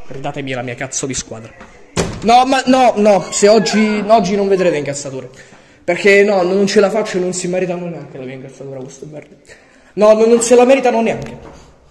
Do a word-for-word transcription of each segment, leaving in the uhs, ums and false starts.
ridatemi la mia cazzo di squadra. No, ma no, no, se oggi, oggi non vedrete incazzature. Perché no, non ce la faccio e non si meritano neanche la mia incazzatura, questo è vero. No, non se la meritano neanche.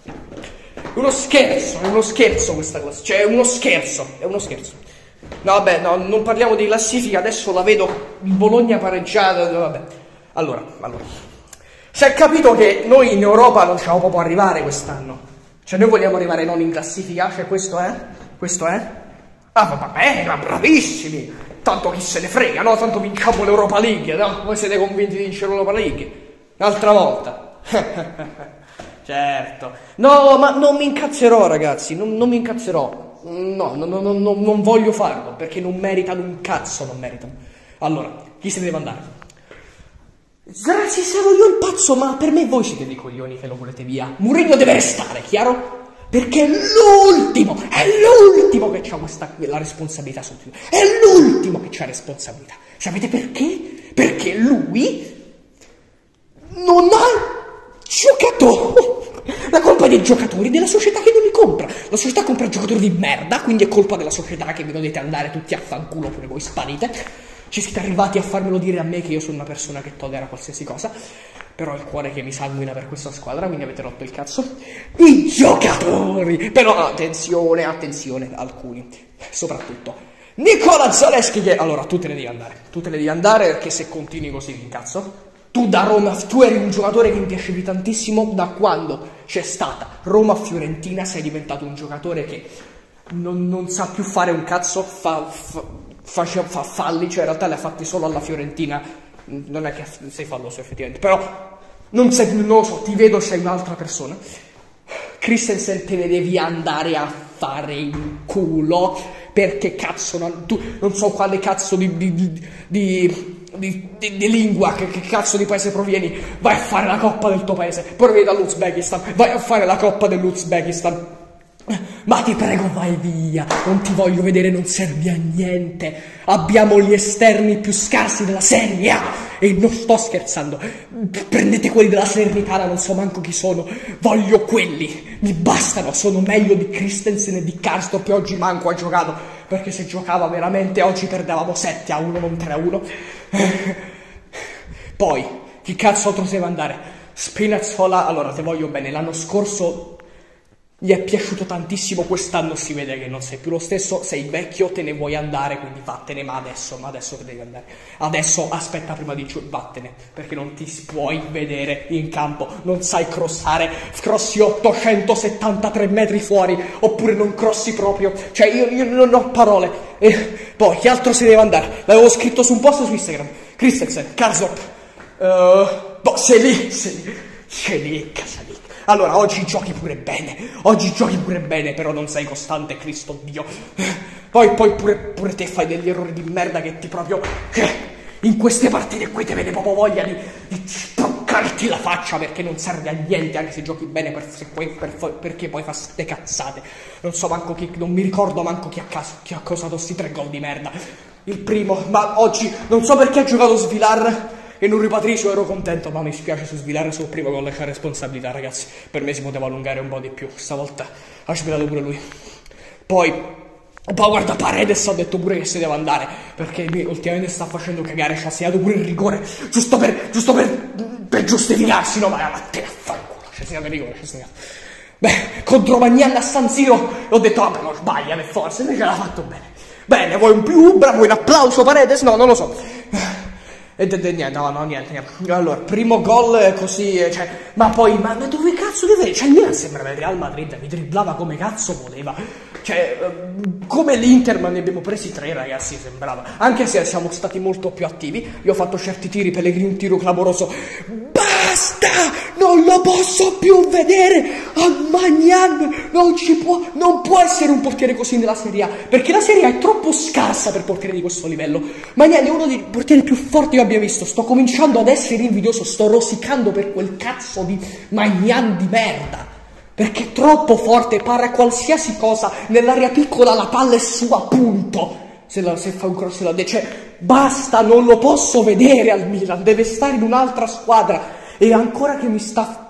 È uno scherzo, è uno scherzo questa classe. Cioè, è uno scherzo, è uno scherzo. No, vabbè, no, non parliamo di classifica, adesso la vedo, il Bologna pareggiata, vabbè. Allora, allora. Si è capito che noi in Europa non ci proprio arrivare quest'anno. Cioè, noi vogliamo arrivare non in classifica, cioè questo è? Questo è? Ah, vabbè, ma bravissimi! Tanto chi se ne frega, no? Tanto vinciamo l'Europa League, no? Voi siete convinti di vincere l'Europa League? Un'altra volta. Certo. No, ma non mi incazzerò, ragazzi, non, non mi incazzerò. No, no, no, no, no, non voglio farlo, perché non meritano un cazzo, non meritano. Allora, chi se ne deve andare? Ragazzi, sarò io il pazzo, ma per me voi siete dei coglioni che lo volete via. Mourinho deve restare, chiaro? Perché è l'ultimo, è l'ultimo che ha questa la responsabilità sul film. È l'ultimo che ha responsabilità. Sapete perché? Perché lui non ha giocatori. La colpa è dei giocatori, della società che non li compra. La società compra giocatori di merda, quindi è colpa della società che vi dovete andare tutti a fanculo pure voi sparite. Ci siete arrivati a farmelo dire a me che io sono una persona che tollera qualsiasi cosa. Però ho il cuore che mi sanguina per questa squadra, quindi avete rotto il cazzo. I giocatori! Però attenzione, attenzione, alcuni. Soprattutto Nicola Zalewski che... Allora, tu te ne devi andare. Tu te ne devi andare perché se continui così mi incazzo. Tu da Roma, tu eri un giocatore che mi piacevi tantissimo da quando c'è stata Roma-Fiorentina, sei diventato un giocatore che non, non sa più fare un cazzo, fa, fa, fa, fa falli, cioè in realtà li ha fatti solo alla Fiorentina, non è che sei falloso effettivamente, però non, sei, non lo so, ti vedo sei un'altra persona. Christensen te ne devi andare a fare in culo, perché cazzo, non, tu non so quale cazzo di... di, di, di Di, di, di lingua, che, che cazzo di paese provieni, vai a fare la coppa del tuo paese, provieni dall'Uzbekistan, vai a fare la coppa dell'Uzbekistan, ma ti prego vai via, non ti voglio vedere, non servi a niente, abbiamo gli esterni più scarsi della Serie A e non sto scherzando, prendete quelli della Salernitana, non so manco chi sono, voglio quelli, mi bastano, sono meglio di Christensen e di Karsdorp che oggi manco ha giocato, perché se giocava veramente oggi perdevamo sette a uno, non tre a uno. Poi, chi cazzo altro deve andare? Spinazzola, allora te voglio bene, l'anno scorso gli è piaciuto tantissimo, quest'anno si vede che non sei più lo stesso, sei vecchio, te ne vuoi andare, quindi vattene, ma adesso, ma adesso te devi andare. Adesso aspetta prima di giù, vattene, perché non ti puoi vedere in campo, non sai crossare, crossi ottocentosettantatré metri fuori, oppure non crossi proprio, cioè io, io non ho parole. E poi, chi altro se ne deve andare? L'avevo scritto su un post su Instagram, Christensen, Karsdorp, uh, boh, sei lì, sei lì, sei lì, casa lì. Allora, oggi giochi pure bene, oggi giochi pure bene, però non sei costante, Cristo Dio. Poi, poi pure, pure te fai degli errori di merda che ti proprio... In queste partite qui te viene proprio voglia di, di sproccarti la faccia perché non serve a niente, anche se giochi bene, per, se poi, per, perché poi fa ste cazzate. Non so manco chi, non mi ricordo manco chi ha, caso, chi ha causato sti tre gol di merda. Il primo, ma oggi, non so perché ha giocato Svilar... E non Patricio ero contento, ma mi spiace su Svilare sul primo gol c'è responsabilità, ragazzi. Per me si poteva allungare un po' di più, stavolta ha sfilato pure lui. Poi, poi guarda Paredes, ho detto pure che se deve andare, perché lui ultimamente sta facendo cagare, ci ha segnato pure il rigore, giusto per, giusto per, per giustificarsi, no, ma vattene a fanculo, ci ha segnato il rigore, ci ha segnato. Beh, contro Magnani a San Siro, ho detto, vabbè, lo sbaglia per forza, invece l'ha fatto bene. Bene, vuoi un più, bravo, un applauso Paredes? No, non lo so. E niente, no, no, niente, niente. Allora, primo gol così, cioè, ma poi, ma, ma dove cazzo deve? Cioè, il Milan sembrava il Real Madrid, mi dribblava come cazzo voleva. Cioè, come l'Inter, ma ne abbiamo presi tre, ragazzi, sembrava. Anche se siamo stati molto più attivi, io ho fatto certi tiri, Pellegrini un tiro clamoroso. Basta! Non lo posso più vedere! A Maignan non ci può, non può essere un portiere così nella Serie A, perché la Serie A è troppo scarsa per portieri di questo livello. Maignan è uno dei portieri più forti che abbia visto, sto cominciando ad essere invidioso, sto rosicando per quel cazzo di Maignan di merda, perché è troppo forte, para qualsiasi cosa, nell'area piccola la palla è sua, punto. Se, la, se fa un cross la cioè, basta, non lo posso vedere al Milan, deve stare in un'altra squadra. E ancora che mi sta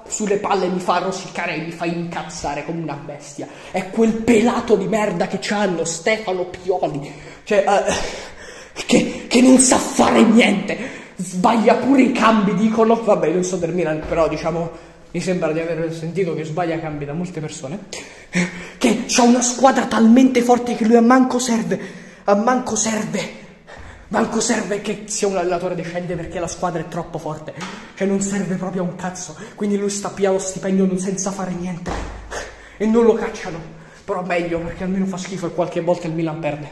sulle palle mi fa rosicare e mi fa incazzare come una bestia. È quel pelato di merda che c'hanno, Stefano Pioli, cioè, uh, che, che non sa fare niente. Sbaglia pure i cambi, dicono. Vabbè, non so del Milan, però diciamo, mi sembra di aver sentito che sbaglia cambi da molte persone. Che c'ha una squadra talmente forte che lui a manco serve. A manco serve. Manco serve che sia un allenatore decente, perché la squadra è troppo forte. Cioè non serve proprio a un cazzo. Quindi lui sta piano lo stipendio senza fare niente. E non lo cacciano. Però meglio, perché almeno fa schifo e qualche volta il Milan perde.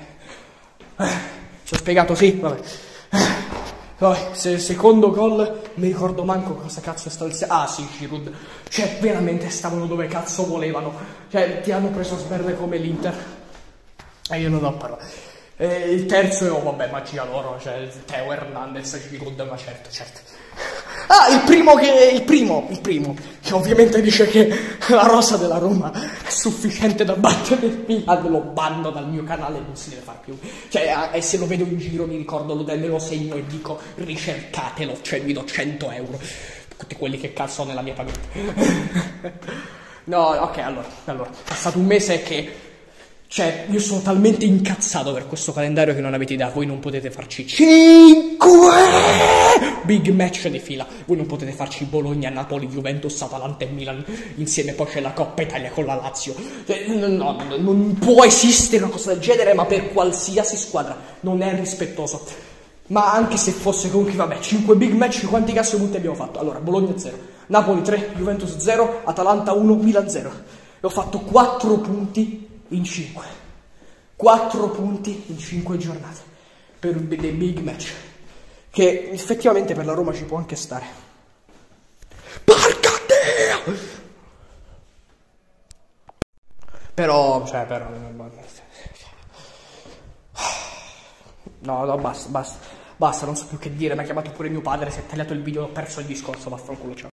Ci ho spiegato, sì? Vabbè. Poi, se secondo gol, mi ricordo manco cosa cazzo è stato il... Ah sì, Giroud. Cioè, veramente stavano dove cazzo volevano. Cioè, ti hanno preso a sberle come l'Inter. E io non ho parlato. E il terzo, oh, vabbè, magia loro. Cioè, Teo Hernandez, Giroud, ma certo, certo. Ah, il primo che... Il primo, il primo. Che ovviamente dice che la rosa della Roma è sufficiente da battere il Milan. Lo banno dal mio canale, non si deve fare più. Cioè, e se lo vedo in giro mi ricordo, lo, me lo segno e dico ricercatelo, cioè vi do cento euro. Tutti quelli che cazzo ho nella mia paghetta. No, ok, allora, allora, è passato un mese che... Cioè, io sono talmente incazzato per questo calendario che non avete idea. Voi non potete farci cinque big match di fila. Voi non potete farci Bologna, Napoli, Juventus, Atalanta e Milan insieme. Poi c'è la Coppa Italia con la Lazio. Cioè, no, no, non può esistere una cosa del genere, ma per qualsiasi squadra non è rispettoso. Ma anche se fosse comunque, vabbè, cinque big match, quanti cazzo punti abbiamo fatto? Allora, Bologna zero, Napoli tre, Juventus zero, Atalanta uno, Milan zero. E ho fatto quattro punti in cinque. quattro punti in cinque giornate per dei big match, che effettivamente per la Roma ci può anche stare. Porca Dio! Però, cioè, però... No, no, basta, basta. Basta, non so più che dire. Mi ha chiamato pure mio padre, si è tagliato il video, ho perso il discorso, vaffanculo, ciao.